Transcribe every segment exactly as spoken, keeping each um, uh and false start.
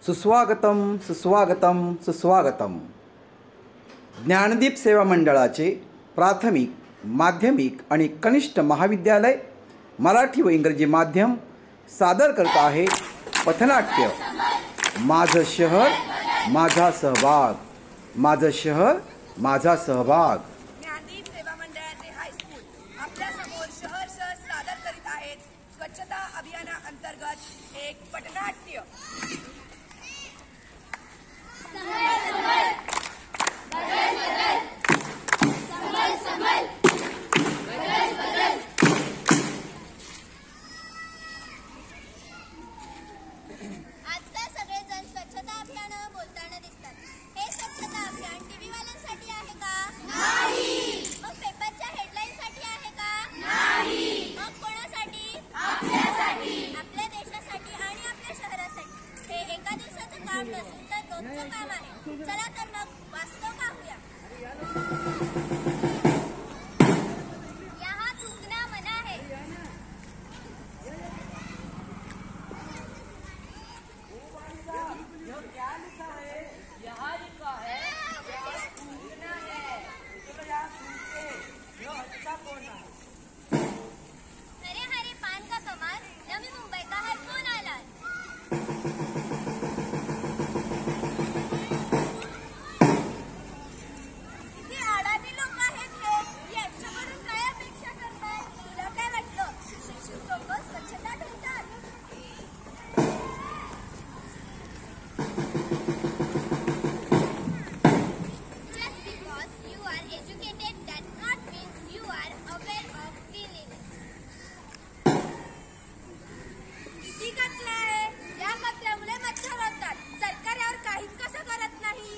सुस्वागतम सुस्वागतम सुस्वागतम. ज्ञानदीप सेवा मंडळाचे प्राथमिक, माध्यमिक आणि कनिष्ठ महाविद्यालय मराठी व इंग्रजी माध्यम सादर करत आहे पथनाट्य माझं शहर माझा सहभाग. माझं शहर माझा सहभाग. ज्ञानदीप सेवा मंडळाचे हायस्कूल आपल्या समोर शहर शहर सादर करीत आहेत स्वच्छता अभियाना अंतर्गत एक पथनाट्य. आजकाल सगळेजण स्वच्छता अभियान बोलताना दिसतात. हे स्वच्छता अभियान टीव्ही वाल्यांसाठी आहे का? नाही. मग पेपरच्या हेडलाईन साठी आहे का? नाही. मग कोणासाठी? आपल्यासाठी, आपल्या देशासाठी आणि आपल्या शहरासाठी. हे एका दिवसाचं काम नसून तर रोजचं काम आहे. चला तर मग वास्तव पाहूया. यहाँ थूकना मना है. अरे हरे पान का कमाल, नवी मुंबई का है कौन आला? किती आडाणी लोक आहेत हे. यांच्याकडून काय अपेक्षा करताय? तुला काय वाटलं सुशिक्षित लोक स्वच्छता ठेवतात? Just because you are educated does not mean you are aware of cleanliness. किती कचरा आहे. या कचऱ्यामुळे मच्छर होतात. सरकार यावर काहीच कसं करत नाही.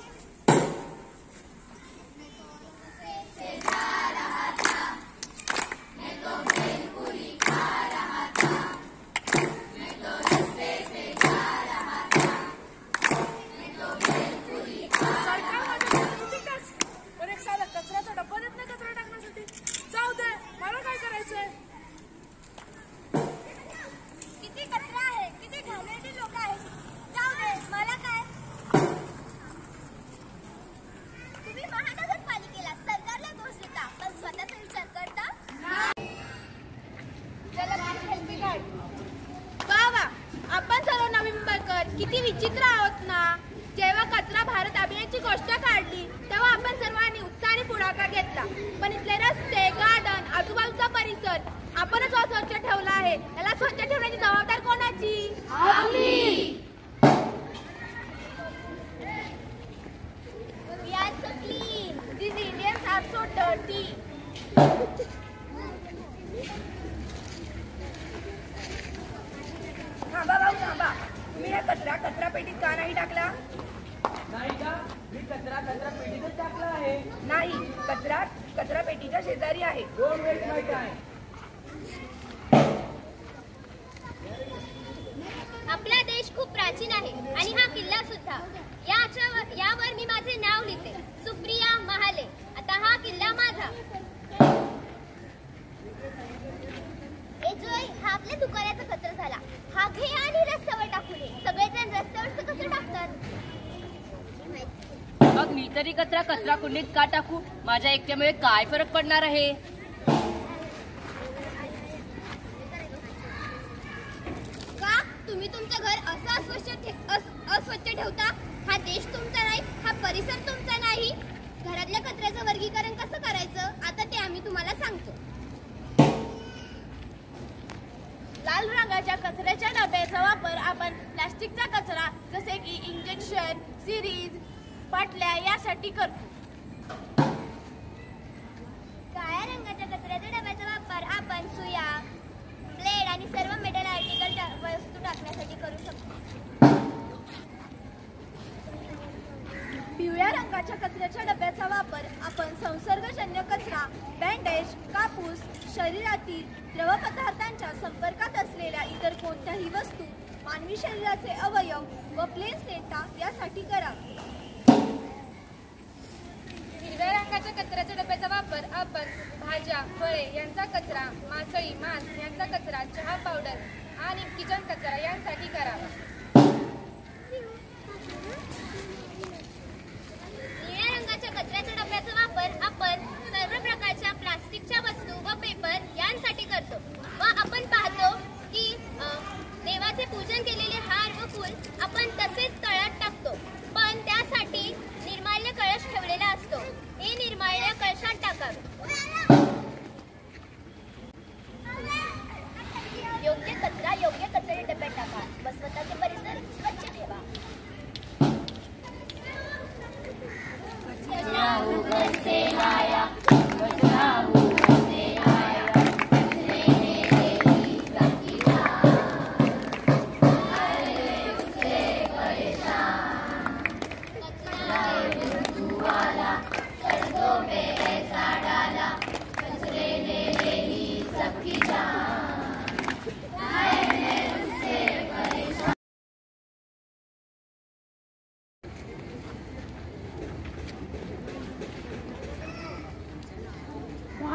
पण एक साला कचऱ्याचा डब्बा देत नाही कचरा टाकण्यासाठी. जाऊ दे, मला काय करायचंय. किती कचरा आहे, किती घाणेरडी लोक आहेत. जाऊ दे, मला काय. तुम्ही महानगरपालिकेला सरकारला दोष देता पण स्वतःचा विचार करता? चला सेल्फी काढ. वा वा, आपण सर्व नवी मुंबईकर किती विचित्र आहोत ना. जेव्हा कचरा भारत अभियानाची गोष्ट काढली तेव्हा आपण सर्वांनी उत्साहाने पुढाकार घेतला. पण इथले रस्ते, गार्डन, आजूबाजूचा परिसर आपणच स्वच्छ ठेवला आहे. याला स्वच्छ ठेवण्याची जबाबदार कोणाची? आपली. We are so clean. These Indians are so dirty. थांबा भाऊ थांबा. तुम्ही या कचरा कचरा पेटीत का नाही टाकला? नाही का? मी कचरा कचरा पेटीतच टाकला आहे. नाही, कचरा कचरा पेटीच्या शेजारी आहे. दोन वेळेस माहिती आहे. आपला देश खूप प्राचीन आहे आणि हा किल्ला सुद्धा. याच्यावर यावर मी माझे नाव लिहिते, सुप्रिया महाले. आता हा किल्ला माझा. ए जोय, हा आपल्या दुकानाचा कचरा झाला. हा घे आणि रस्त्यावर टाकू नये. सगळेजण रस्त्यावरचा कचरा टाकतात. मग मी तरी कचरा कचरा कुंडीत का टाकू? माझ्या एकट्यामुळे काय फरक पडणार आहे? का तुम्ही तुमचं घर असं अस्वच्छ ठे- अस- अस्वच्छ ठेवता? हा देश तुमचा नाही, हा परिसर तुमचा नाही. घरातल्या कचऱ्याचं वर्गीकरण कसं करायचं आता ते आम्ही तुम्हाला सांगतो. लाल रंगाच्या कचऱ्याच्या डब्याचा वापर आपण प्लास्टिकचा कचरा जसे की इंजेक्शन, सिरीज, बाटल्या यासाठी करतो. काळ्या रंगाच्या कचऱ्याच्या डब्याचा वापर आपण सुया, ब्लेड आणि सर्व मेटल आर्टिकल टा- वस्तू टाकण्यासाठी करू शकतो. पिवळ्या रंगाच्या कचऱ्याच्या डब्याचा वापर आपण संसर्गजन्य कचरा, बँडेज, कापूस, शरीरातील द्रवपदार्थांच्या संपर्कात असलेल्या इतर कोणत्याही वस्तू, मानवी शरीराचे अवयव व प्लेसेंटा यासाठी करावा. हिरव्या रंगाच्या कचऱ्याच्या डब्याचा वापर आपण भाज्या, फळे यांचा कचरा, मासळी, मांस यांचा कचरा, चहा पावडर आणि किचन कचरा यांसाठी करावा.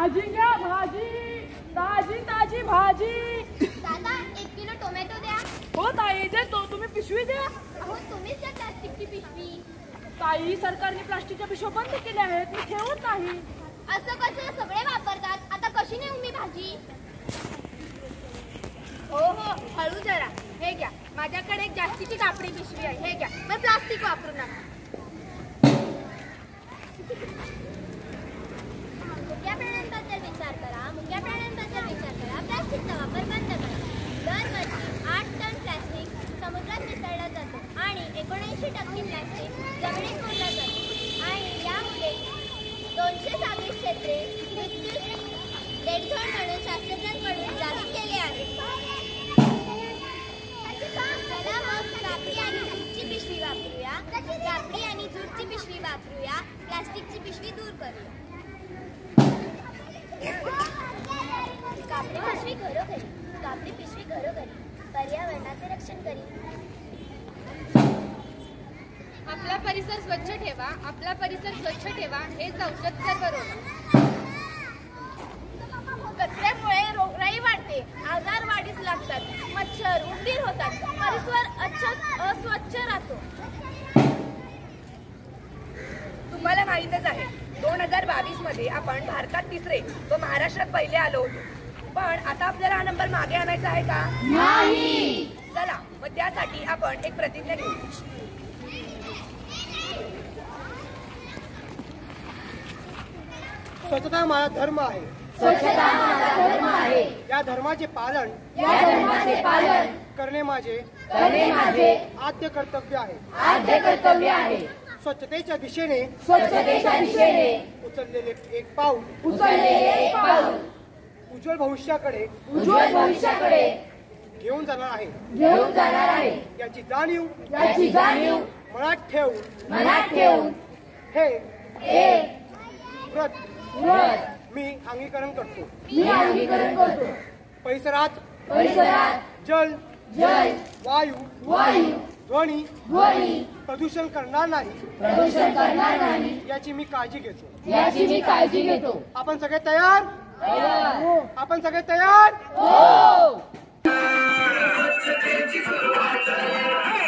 भाजी घ्या भाजी, ताजी ताजी भाजी. दादा एक किलो टोमॅटो द्या. हो ताई देतो, तुम्ही पिशवी द्या. अहो तुम्हीच द्या प्लास्टिकची पिशवी. ताई सरकारने प्लास्टिकच्या पिशव्या बंद केल्या आहेत, मी ठेवत नाही. असं कसं सगळे वापरतात, आता कशी नेऊ मी भाजी? हो हो हळू जरा. हे घ्या, माझ्याकडे एक जास्तीची कापडी पिशवी आहे. हे घ्या, मग प्लास्टिक वापरू नका. मुक्या प्राण्यांबद्दल विचार करा, मुक्या प्राण्यांबद्दल विचार करा, प्लास्टिकचा वापर बंद करा. दरवर्षी आठ टन प्लास्टिक समुद्रात मिसळला जातो आणि एकोणऐंशी टक्के प्लास्टिक जमिनीत सोडला जातो आणि यामुळे दोनशे सागरी क्षेत्रे मृत्यू रेड झोन म्हणून शास्त्रज्ञांकडून जाहीर केले आहे. चला मग कापडी आणि जूटची पिशवी वापरूया. कापडी आणि जूटची पिशवी वापरूया, प्लास्टिकची पिशवी दूर करूया. कापडी पिशवी घरोघरी, कापडी पिशवी घरोघरी पर्यावरणाचे रक्षण करी. आपला परिसर स्वच्छ ठेवा, आपला परिसर स्वच्छ ठेवा, हेच औषध सर्व रोग. कचऱ्यामुळे रोगराई वाढते, आजार वाढीस लागतात, मच्छर उंदीर होतात, परिसर अच्छ अस्वच्छ राहतो. तुम्हाला माहीतच आहे दोन हजार बावीस मध्ये आपण भारतात तिसरे व महाराष्ट्रात पहिले आलो होतो. पण आता आपल्याला हा नंबर मागे आणायचा आहे का? नाही. चला मग त्यासाठी आपण एक प्रतिज्ञा घेऊ. स्वच्छता माझा धर्म आहे. स्वच्छता माझा धर्म आहे. या धर्माचे पालन या धर्माचे पालन करणे माझे करणे माझे आद्य कर्तव्य आहे. आद्य कर्तव्य आहे. स्वच्छतेच्या दिशेने स्वच्छतेच्या दिशेने उचललेले एक पाऊल उचललेले एक पाऊल उज्ज्वल भविष्याकडे उज्ज्वल भविष्याकडे घेऊन जाणार आहे. घेऊन जाणार आहे. याची जाणीव याची जाणीव मनात ठेवून मनात ठेवून हे एक व्रत व्रत मी अंगीकरण करतो. मी अंगीकरण करतो. परिसरात परिसरात जल जल वायू वायू ध्वनी ध्वनी प्रदूषण करणार नाही प्रदूषण करणार नाही याची मी काळजी घेतो. याची मी काळजी घेतो. आपण सगळे तयार? तयार. आपण सगळे तयार? हो. स्वच्छतेची सुरुवात